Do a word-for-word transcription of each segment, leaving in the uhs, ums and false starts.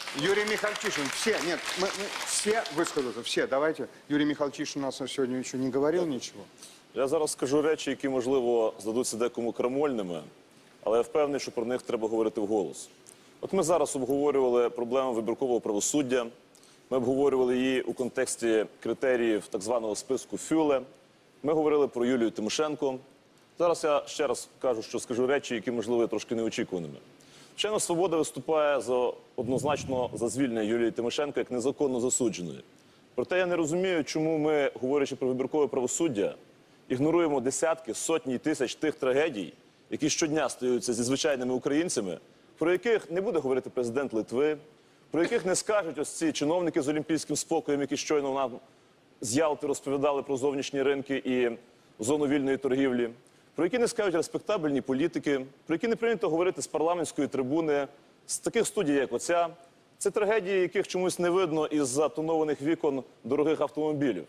Юрий Михальчишин, все, нет, мы, мы все высказаться, все, давайте. Юрий Михальчишин у нас сегодня еще не говорил ничего. Я зараз скажу речі, які, можливо, здадуться декому крамольними, але я впевнений, що про них треба говорити вголос. От ми зараз обговорювали проблему вибіркового правосуддя, ми обговорювали її у контексті критеріїв так званого списку Фюле, ми говорили про Юлію Тимошенко. Зараз я ще раз кажу, що скажу речі, які, можливо, є трошки неочікуваними. Звичайно, «Свобода» виступає за, однозначно за звільнення Юлії Тимошенко як незаконно засудженої. Проте я не розумію, чому ми, говорячи про вибіркове правосуддя, ігноруємо десятки, сотні тисяч тих трагедій, які щодня стаються зі звичайними українцями, про яких не буде говорити президент Литви, про яких не скажуть ось ці чиновники з олімпійським спокоєм, які щойно нам з Ялти розповідали про зовнішні ринки і зону вільної торгівлі, про які не скажуть респектабельні політики, про які не прийнято говорити з парламентської трибуни, з таких студій, як оця. Це трагедії, яких чомусь не видно із-за тонованих вікон дорогих автомобілів.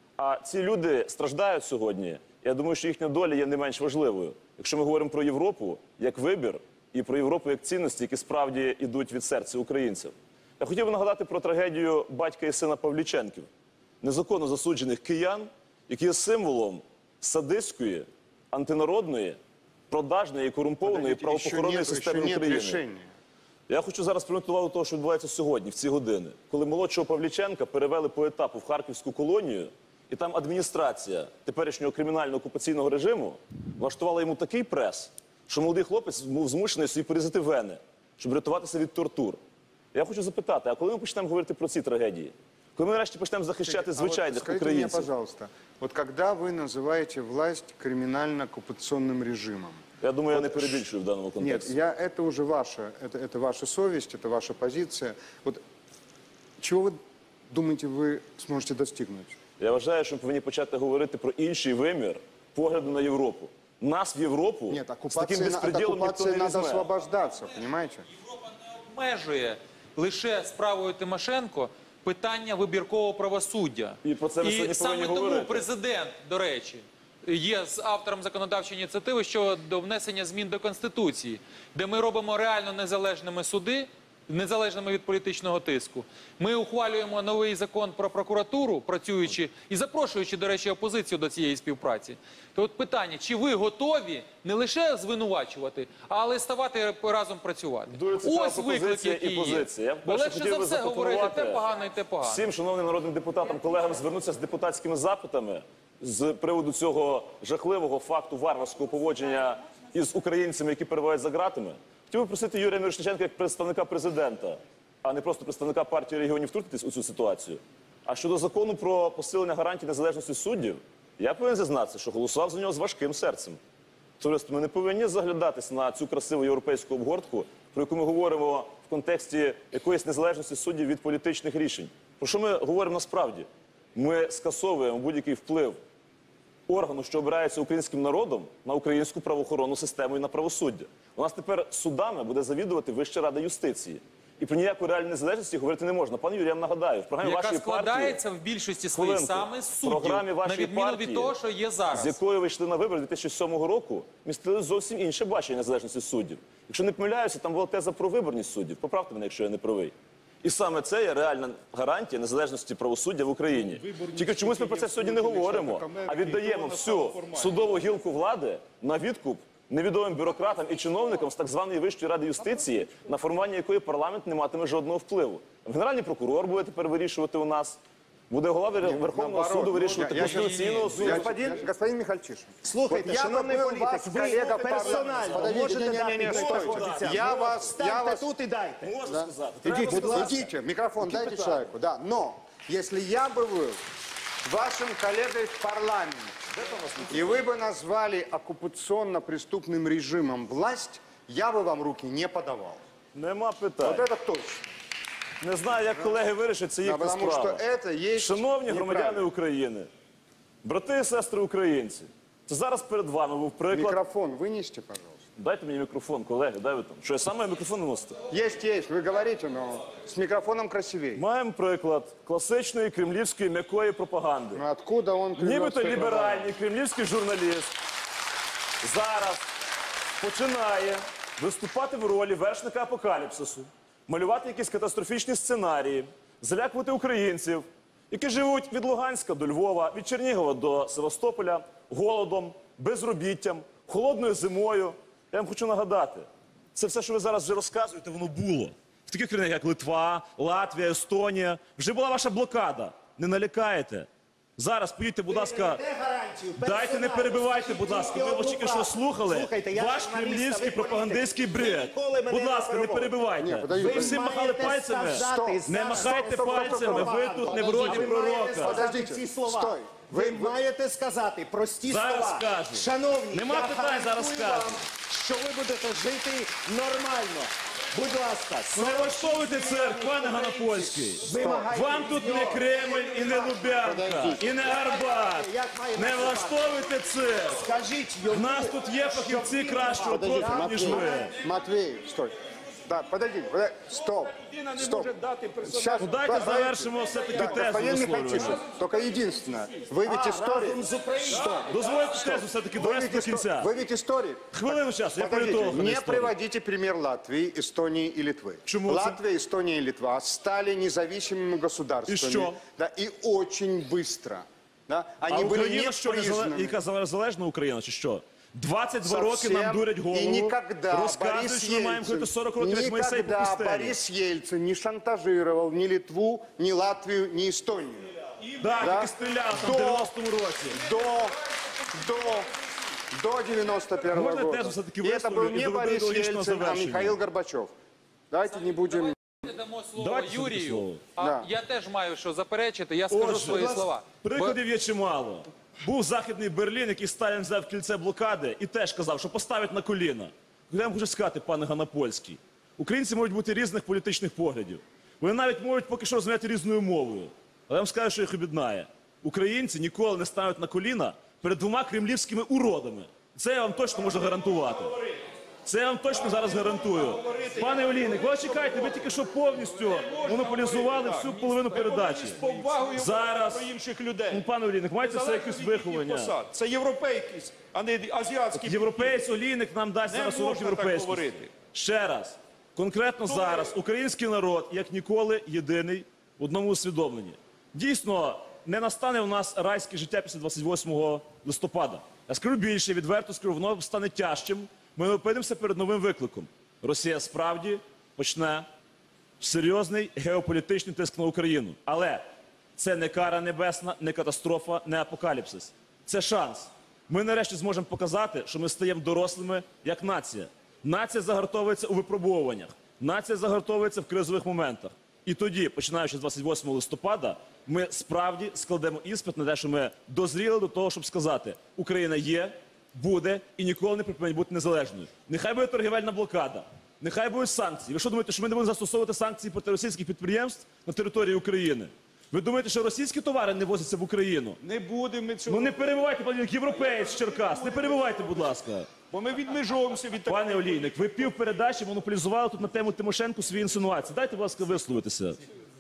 А ці люди страждають сьогодні. Я думаю, що їхня доля є не менш важливою. Якщо ми говоримо про Європу як вибір і про Європу як цінності, які справді йдуть від серця українців. Я хотів би нагадати про трагедію батька і сина Павліченків, незаконно засуджених киян, які є символом садистської, антинародної, продажної і корумпованої правоохоронної системи України. Я хочу зараз привернути увагу до того, що відбувається сьогодні, в ці години, коли молодшого Павліченка перевели по етапу в Харківську колонію, і там адміністрація теперішнього кримінально-окупаційного режиму влаштувала йому такий прес, що молодий хлопець був змушений собі порізати вени, щоб рятуватися від тортур. Я хочу запитати, а коли ми почнемо говорити про ці трагедії? Коли ми нарешті почнемо захищати звичайних а вот українців? Скажите мне, пожалуйста, вот когда вы называете власть криминально-оккупационным режимом? Я думаю, я не перебільшую в даному контексті. Нет, я, это уже ваша, это, это ваша совесть, это ваша позиция. Вот чего вы думаете, вы сможете достигнуть? Я вважаю, що ми повинні почати говорити про інший вимір погляду на Європу. Нас в Європу Нет, з таким безпреділом ніхто не надо візьме. освобождаться, понимаете? Європа не обмежує лише справою Тимошенко питання вибіркового правосуддя. І про це ми сьогодні саме повинні тому говорити. президент, до речі, є з автором законодавчої ініціативи щодо внесення змін до Конституції, де ми робимо реально незалежними суди, незалежними від політичного тиску. Ми ухвалюємо новий закон про прокуратуру, працюючи і запрошуючи, до речі, опозицію до цієї співпраці. То от питання, чи ви готові не лише звинувачувати, але ставати разом працювати? Дуже цікава Ось виклик, пропозиція і який є. позиція. Я Бо вперше легше хотів за би все говорити те запропонувати погано і те погано. всім шановним народним депутатам, колегам звернутися з депутатськими запитами з приводу цього жахливого факту варварського поводження із українцями, які перебувають за ґратами. Хотів би просити Юрія Мірошниченка як представника президента, а не просто представника партії регіонів, втрутитись у цю ситуацію. А щодо закону про посилення гарантій незалежності суддів, я повинен зізнатися, що голосував за нього з важким серцем. Товариство, ми не повинні заглядатись на цю красиву європейську обгортку, про яку ми говоримо в контексті якоїсь незалежності суддів від політичних рішень. Про що ми говоримо насправді? Ми скасовуємо будь-який вплив органу, що обирається українським народом, на українську правоохоронну систему і на правосуддя. У нас тепер судами буде завідувати Вища рада юстиції. І про ніяку реальну незалежність говорити не можна. Пане Юрій, я вам нагадаю, в програмі Яка вашої партії... складається в більшості своїй Хвилинку. саме з В суддів, програмі на вашої відміну партії, від того, що є зараз. з якою ви йшли на вибори дві тисячі сьомого року, містили зовсім інше бачення незалежності суддів. Якщо не помиляюся, там була теза про виборність суддів. Поправте мене, якщо я не правий. І саме це є реальна гарантія незалежності правосуддя в Україні. Тільки чомусь ми про це сьогодні не говоримо, а віддаємо всю судову гілку влади на відкуп невідомим бюрократам і чиновникам з так званої Вищої ради юстиції, на формування якої парламент не матиме жодного впливу. Генеральний прокурор буде тепер вирішувати у нас, буде голова Верховного суду вирішувати, Конституційного суду. Господин, господин Михальчишин. Слухайте, шановний політик, колега персонально, можете дати відповідь. Я вас, я Станьте вас... тут і дайте. Можна сказати? Идите, Треба сказати. идите, микрофон дайте человеку, да. Но, если я бы был вашим коллегой в парламенте, и вы бы назвали оккупационно-преступным режимом власть, я бы вам руки не подавал. Нема питань. Вот это точно. Не знаю, як колеги вирішать, це Да, їхня потому что справа. это есть Шановні громадяни неправильно. України, брати і сестри українці, це зараз перед вами був приклад. Микрофон вынести, пожалуйста. Дайте мені мікрофон, колеги, дай ви там. Що я сам маю мікрофон носити? Есть, есть, вы говорите, но с микрофоном красивее. Маємо приклад класичної кремлівської м'якої пропаганди. Ну откуда он... Нібито кремлевская ліберальний кремлівський журналіст зараз починає виступати в ролі вершника апокаліпсису, малювати якісь катастрофічні сценарії, залякувати українців, які живуть від Луганська до Львова, від Чернігова до Севастополя, голодом, безробіттям, холодною зимою. Я вам хочу нагадати, це все, що ви зараз вже розказуєте, воно було. В таких країнах, як Литва, Латвія, Естонія, вже була ваша блокада. Не налякаєте. Зараз поїдьте, будь ласка, дайте не перебивайте, будь ласка. Ви тільки що слухали ваш кремлівський пропагандистський бред. Будь ласка, не перебивайте. Ви всі махали пальцями. Не махайте пальцями, ви тут не в роді пророка. Подождите, ці слова. стой. Ви маєте сказати прості Зараз слова. скажу. Шановні, Нема я питань, зараз гарантую скажу. вам, що ви будете жити нормально. Будь ласка, Не влаштовуйте цирк, пане Ганапольський. вимагайте Вам тут від не нього. Кремль і не Лубянка, і не Арбат. Як має Не бути? влаштовуйте цирк. Скажіть В йому, нас тут є фахівці кращого Подождите, профілю, ніж Матвей, ви. Матвей, стой. Да, подожди, подожди, стоп, стоп. Сейчас, Ну дайте завершимо все-таки да, тезу господин висловлювати. Михальчишин, только единственное, вы ведь историк. разом з Україною. Дозвольте тезу все-таки Вы довести ведь, до исто- кінця. вы ведь историк. Хвилину часу, я Подождите, політолог, а не не історик. приводите пример Латвии, Эстонии и Литвы. Почему это? Латвия, Эстония и Литва стали независимыми государствами. И что? Да, и очень быстро. Да, А они были Україна не що, не зале- яка залежна Україна, чи що? двадцять два роки Совсем. нам дурять И голову, никогда розказують, Борис що ми маємо ходити Ельцин, сорок років, як Мойсей по никогда пустелі. Борис Ельцин не шантажировал ни Литву, ни Латвию, ни Эстонию. Да, Да. тільки стріляв там в До- дев'яностому році. До, до, до девяносто первого Можно года. тезу всё-таки И это высказать был и не доведу Борис до логичного Ельцин, а завершения. Михаил Горбачев. Давайте не будем... Дамо слово Давайте все-таки Юрію, слово. а Да. я теж маю що заперечити, я скажу Отже, свої слова. Бо- прикладів є чимало. Був Західний Берлін, який Сталін взяв в кільце блокади і теж казав, що поставить на коліна. Я вам хочу сказати, пане Ганапольський, українці можуть бути різних політичних поглядів. Вони навіть можуть поки що розмовляти різною мовою. Але я вам скажу, що їх об'єднає. Українці ніколи не стануть на коліна перед двома кремлівськими уродами. Це я вам точно можу гарантувати. Це я вам точно зараз гарантую. Пане Олійник, ви чекайте, ви тільки що повністю монополізували всю половину передачі. Повагою Зараз, до інших людей. ну, пане Олійник, маєте це якесь виховання. Посад. Це європейський, а не азіатський. Європейць Олійник нам дасть Не зараз урок можна так європейський. говорити. Ще раз, конкретно зараз український народ, як ніколи, єдиний в одному усвідомленні. Дійсно, не настане у нас райське життя після двадцять восьмого листопада. Я скажу більше, відверто скажу, воно стане тяжчим. Ми опинимося перед новим викликом. Росія справді почне серйозний геополітичний тиск на Україну. Але це не кара небесна, не катастрофа, не апокаліпсис. Це шанс. Ми нарешті зможемо показати, що ми стаємо дорослими як нація. Нація загартовується у випробовуваннях. Нація загартовується в кризових моментах. І тоді, починаючи з двадцять восьмого листопада, ми справді складемо іспит на те, що ми дозріли до того, щоб сказати, Україна є, буде і ніколи не припинить бути незалежною. Нехай буде торгівельна блокада, нехай будуть санкції. Ви що думаєте, що ми не будемо застосовувати санкції проти російських підприємств на території України? Ви думаєте, що російські товари не возяться в Україну? Не будемо цього, Ну не перебивайте, пане Олійник, європеєць з Черкас, не перебивайте, будь ласка. бо ми відмежовуємося від такого. Пане Олійник, ви пів передачі монополізували тут на тему Тимошенко свої інсинуації. Дайте, будь ласка, висловитися.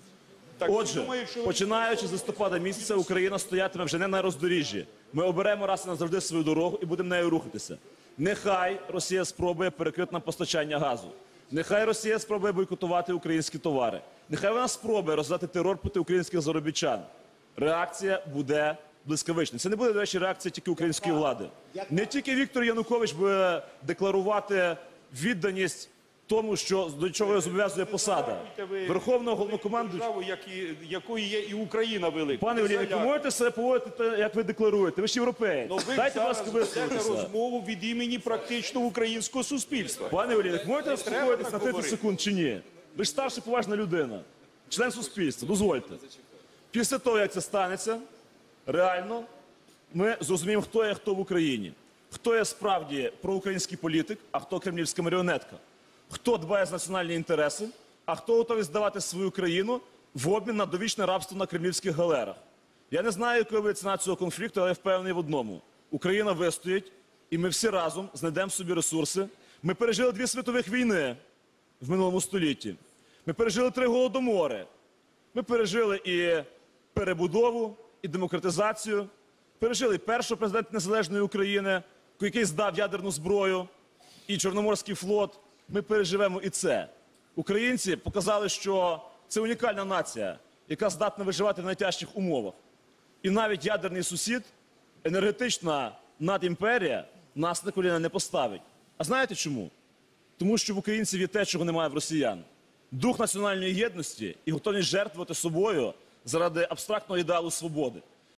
Так, Отже, думаю, що ви- починаючи з листопада місяця, Україна стоятиме вже не на роздоріжжі. Ми оберемо раз і назавжди свою дорогу і будемо нею рухатися. Нехай Росія спробує перекрити нам постачання газу. Нехай Росія спробує бойкотувати українські товари. Нехай вона спробує роздати терор проти українських заробітчан. Реакція буде блискавична. Це не буде, до речі, реакція тільки української влади. Не тільки Віктор Янукович буде декларувати відданість тому, що до чого його зобов'язує посада Верховного Головнокомандуючого. Державу, як і- якою є і Україна велика. Пане Олійник, ви можете себе поводити, так, як ви декларуєте? Ви ж європеєць. Ну, ви Дайте, будь зараз ласка, ведете висловитися. розмову від імені практично українського суспільства. Пане Олійник, можете заспокоїтись так на тридцять говорити. секунд чи ні? Ви ж старша поважна людина, член суспільства, дозвольте. Після того, як це станеться, реально ми зрозуміємо, хто є хто в Україні. Хто є справді проукраїнський політик, а хто кремлівська маріонетка. Хто дбає за національні інтереси, а хто готовий здавати свою країну в обмін на довічне рабство на кремлівських галерах. Я не знаю, якою буде ціна цього конфлікту, але я впевнений в одному. Україна вистоїть, і ми всі разом знайдемо собі ресурси. Ми пережили дві світових війни в минулому столітті. Ми пережили три голодомори. Ми пережили і перебудову, і демократизацію. Пережили і першого президента Незалежної України, який здав ядерну зброю, і Чорноморський флот. Ми переживемо і це. Українці показали, що це унікальна нація, яка здатна виживати в найтяжчих умовах. І навіть ядерний сусід, енергетична надімперія, нас на коліна не поставить. А знаєте чому? Тому що в українців є те, чого немає в росіян. Дух національної єдності і готовність жертвувати собою заради абстрактного ідеалу свободи.